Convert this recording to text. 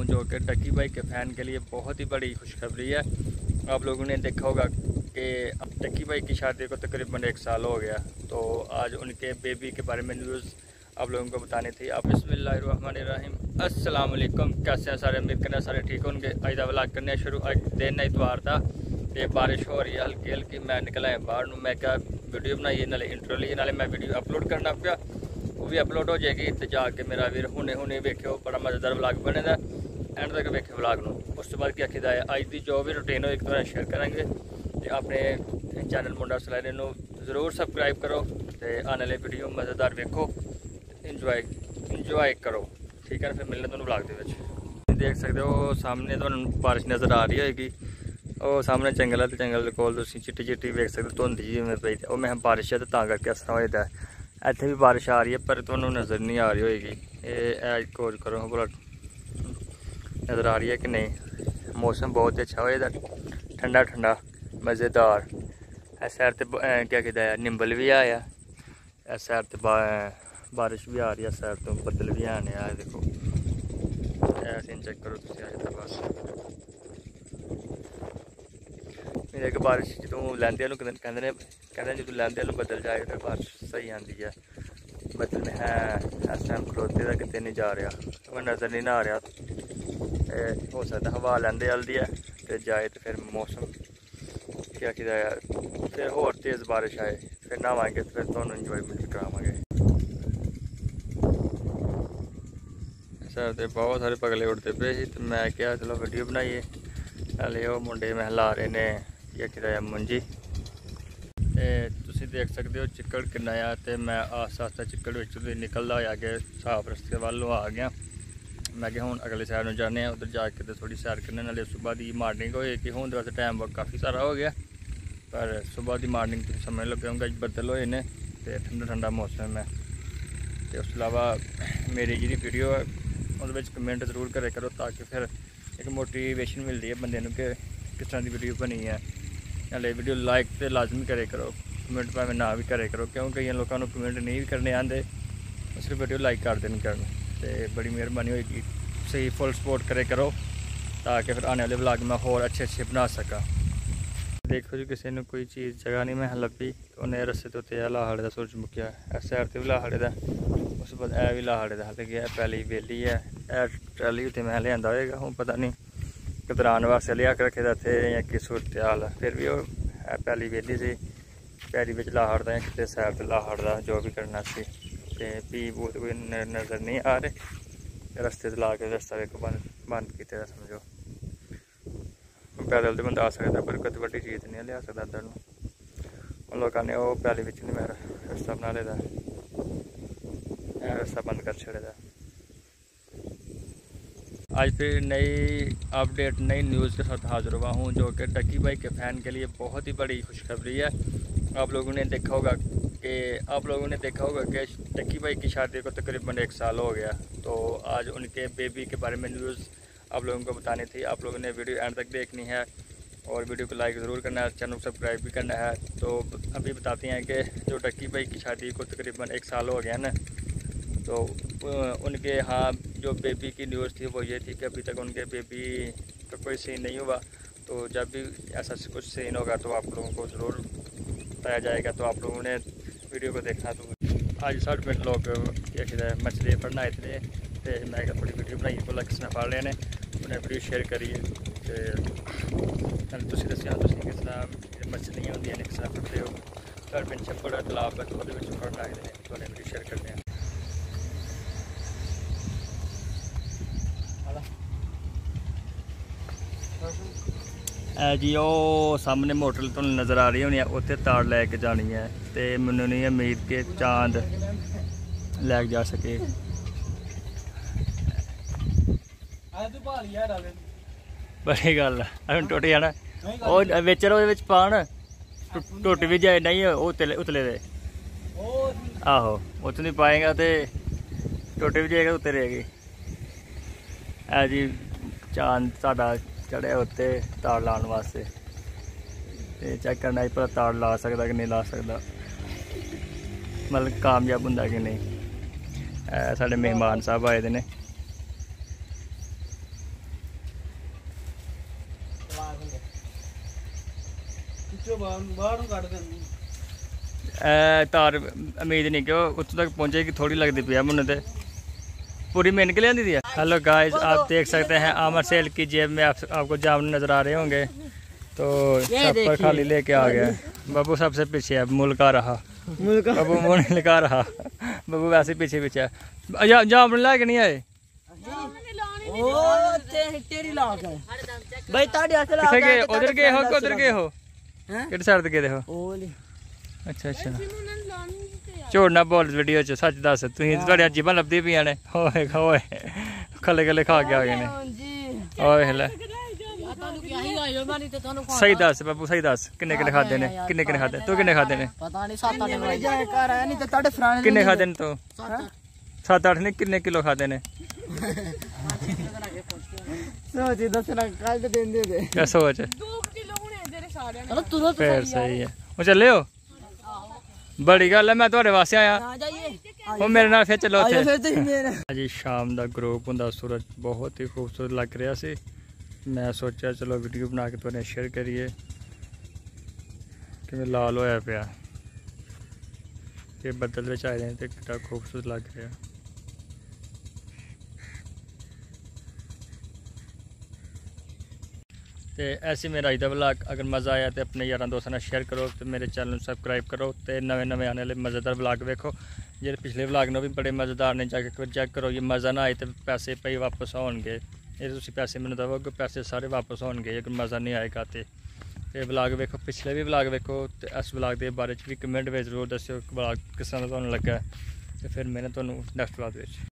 हूँ, जो कि डक्की भाई के फ़ैन के लिए बहुत ही बड़ी खुशखबरी है। आप लोगों ने देखा होगा कि डक्की भाई की शादी को तकरीबन 1 साल हो गया, तो आज उनके बेबी के बारे में न्यूज़ आप लोगों को बतानी थी। आप बिस्मिल्लाहिर्रहमानिर्रहीम, अस्सलाम वालेकुम। कैसे हैं सारे? उम्मीद करना सारे ठीक होंगे। आज दा व्लॉग करने शुरू। आज दिन इतवार था, ये बारिश हो रही है हल्की हल्की। मैं निकला है बाहर नूं, मैं क्या वीडियो बनाई, नाले इंट्रो ली, नाले मैं वीडियो अपलोड करना पिया, वो भी अपलोड हो जाएगी। तो जाके मेरा वीर हुने हुने वेखियो, बड़ा मज़ेदार व्लॉग बने दा, एंड तक वेखे व्लॉग नूं। उस तो बाद क्या किया है, अज की जो भी रूटीन हो एक बार शेयर करेंगे। तो अपने चैनल मुंडा सलैरे नूं जरूर सबसक्राइब करो, तो आने वाली वीडियो मज़ेदार वेखो, इंजॉय करो, ठीक है। फिर मिलने तुहानूं व्लॉग दे विच। देख सकते हो सामने तुहानूं बारिश नज़र आ रही होगी, वो सामने जंगल है, तो जंगल कोल तुसीं चिट्टी चिट्टी वेख सकते हो, धुंध जी में पई, वो मैं बारिश है तो तां करके इस तरह होया दा। इत्थे भी बारिश आ रही है पर तुहानूं नज़र नहीं आ रही होगी। ये खोज करो भला नज़र आ रही है कि नहीं। मौसम बहुत अच्छा होया दा, ठंडा ठंडा मज़ेदार। इस साइड ते क्या कहते हैं निंबल भी आया, इस साइड ते बारिश भी आ रही है, इस साइड तो बदल भी आने आए। देखो ऐसे चेक करो तुसीं अजे तक बस मेरे एक बारिश जो लैंदे कहते जो लैंदे बदल जाए फिर बारिश सही आती है। बदल में है इस टाइम खड़ोते का कितने नहीं जा रहा, वो नज़र नहीं ना आ रहा। हो सकता हवा लैंदे चलती है तो जाए, तो फिर मौसम क्या किया यार, फिर होर तेज़ बारिश आए, फिर नहावांगे तो फिर तुहानूं इंजॉयमेंट करावांगे। सर बहुत सारे पगले उड़ते पे ही, तो मैं क्या चलो वीडियो बनाइए। नाले वो मुंडे में हिला रहे ने क्या किया मुंजी, तुसीं देख सकते हो चिक्कड़ किन्ना आ। तो मैं आस्ता आस्ता चिक्कड़ निकलता होया कि साफ रस्ते वालों आ गया। मैं क्या हूँ अगले साइड में जाने, उधर जाके तो थोड़ी सैर करने, नाले सुबह की मॉर्निंग होए कि हूँ वैसे टाइम काफ़ी सारा हो गया, पर सुबह की मॉर्निंग तुम समझ लो क्योंकि बदल होए ने तो ठंडा ठंडा मौसम है। तो उस अलावा मेरी जी वीडियो है उहदे विच कमेंट जरूर करे करो, ताकि फिर एक मोटिवेशन मिलती है बंदे नूं कि किस तरह की वीडियो बनी है। नाले वीडियो लाइक तो लाजमी करे करो, कमेंट भावें ना भी करे करो, क्योंकि कई लोगों को कमेंट नहीं भी करने आते, सिर्फ वीडियो लाइक कर देनी करन। तो बड़ी मेहरबानी होगी, सही फुल सपोर्ट करे करो, ताकि फिर आने वाले व्लॉग में होर अच्छे अच्छे बना सका। देखो जी किसी ने कोई चीज़ जगह नहीं मैं लभी, उन्हें रस्ते तो उत्ते लाहड़े का सूरजमुखी इस साइड से भी लाहड़े का, उस बाद भी लाहड़े का, हालांकि यह पहली वेली है। ट्रैली उत्ते मैं लिया होएगा, हूँ पता नहीं कतरान वास्ते लिया के रखे थे या कि सूरत हाल, फिर भी वो पहली वेली से पैरी बिच लाहड़ का कितने साइड से लाहड़ का जो भी करना सी। तो भी बहुत कोई नज़र नहीं आ रहे, रस्ते से ला के रस्ता एक बंद किया समझो। पैदल तो बंदा आ सकता पर कद बड़ी चीज़ नहीं लिया सकता इधर नूं। लोगों ने वो पैली बिच नहीं मेरा रस्ता बना लेदा, रस्ता बंद कर छड़ेदा। आज फिर नई अपडेट नई न्यूज़ के साथ हाजिर हुआ हूँ, जो कि डक्की भाई के फ़ैन के लिए बहुत ही बड़ी खुशखबरी है। आप लोगों ने देखा होगा कि डक्की भाई की शादी को तकरीबन 1 साल हो गया, तो आज उनके बेबी के बारे में न्यूज़ आप लोगों को बतानी थी। आप लोगों ने वीडियो एंड तक देखनी है और वीडियो को लाइक ज़रूर करना है, चैनल को सब्सक्राइब भी करना है। तो अभी बताते हैं कि जो डक्की भाई की शादी को तकरीबन 1 साल हो गया ना, तो उनके यहाँ जो बेबी की न्यूज़ थी वो ये थी कि अभी तक उनके बेबी का कोई सीन नहीं हुआ। तो जब भी ऐसा कुछ सीन होगा तो आप लोगों को ज़रूर बताया जाएगा, तो आप लोगों ने वीडियो को देखना। तो आज 60 मिनट लोग क्या कहते हैं मछली फड़ना आए थे, तो मैं थोड़ी वीडियो बनाई बोला किसने फड़ रहे हैं, उन्हें वीडियो शेयर करिए। तो तुम दसिया किस तरह मछलियाँ होंगे किस तरह फड़ते हो, घर पिंड छप्पड़ तलाब है तो वो फड़न आए थे, तो उन्हें वीडियो शेयर करते हैं। जी वो सामने मोटर तो नज़र आ रही होनी है, उत्थे तार लैके जानी है, तो मैनू नहीं उम्मीद कि चांद लैके जा सके। बड़ी गल है टुट जाना, वो बिच पान टुट भी जाए नहीं उतले दे, आहो उत नहीं पाएगा तो टुट भी जाएगा, उत्ते रहेगी। है जी चांद साडा चढ़िया उत्ते तार लाने वास्ते, तो चेक करना भला तार ला सकता कि नहीं ला सकता, मतलब कामयाब होंगे कि नहीं। साढ़े मेहमान साहब आए ने, तार उम्मीद नहीं कि उत्थों तक पहुँचेगी, थोड़ी लगती पी है मुन्ने ते पूरी मेहनत के लिए आती है। हेलो गाइस, आप देख सकते हैं आमर सेल की जेब में आपको जामुन नजर आ रहे होंगे। तो पर खाली लेके आ गया। बाबू सबसे पीछे है, मुल्क आ रहा बाबू मुल्क आ रहा बाबू वैसे पीछे पीछे है। जामुन ला के नहीं आए उधर गए हो कि उधर गए हो किस साइड गए हो? अच्छा अच्छा झूठ ना बोल वीडियो च, सच दस तुम जीबा लभदी पिया ने। होए होए खले खले खा के आ गए ने। ओए हले सही दस बाबू, सही दस किन्ने किन्ने खादे ने? किन्ने किन्ने खादे? तू किन्ने खादे ने? किन्ने खादे ने? तू 7-8 नहीं, किन्ने किलो खादे ने? क्या सोच? फिर सही है। वो चले हो, बड़ी गल है। मैं थोड़े वास्ते आया, वो मेरे नाल फिर चलो उत्थे। जी शाम का ग्रुप होंदा, सूरज बहुत ही खूबसूरत लग रहा सी। मैं सोचा चलो वीडियो बना के तुहानू शेयर करिए कि लाल होया पिया ते बदल विच आए हैं ते कितना खूबसूरत लग रहा। तो ऐसे मेरा अज का व्लॉग अगर मज़ा आया तो अपने यार दोस्तों ने शेयर करो, तो मेरे चैनल सब्सक्राइब करो, तो नवे नवे आने वाले मज़ेदार व्लॉग वेखो। जो पिछले व्लॉग ने भी बड़े मज़ेदार ने, जाके चेक करो। ये मज़ा ना आए तो पैसे पे वापस आउणगे। ये तुसीं पैसे मैनूं दवोगे, पैसे सारे वापस आउणगे। अगर मज़ा नहीं आएगा तो व्लॉग वेखो, पिछले भी व्लॉग वेखो, तो इस व्लॉग के बारे भी कमेंट में जरूर दस्सिओ व्लॉग किस तरह तुहानूं लग्गा। तो फिर मैंने तुहानूं नैक्सट व्लॉग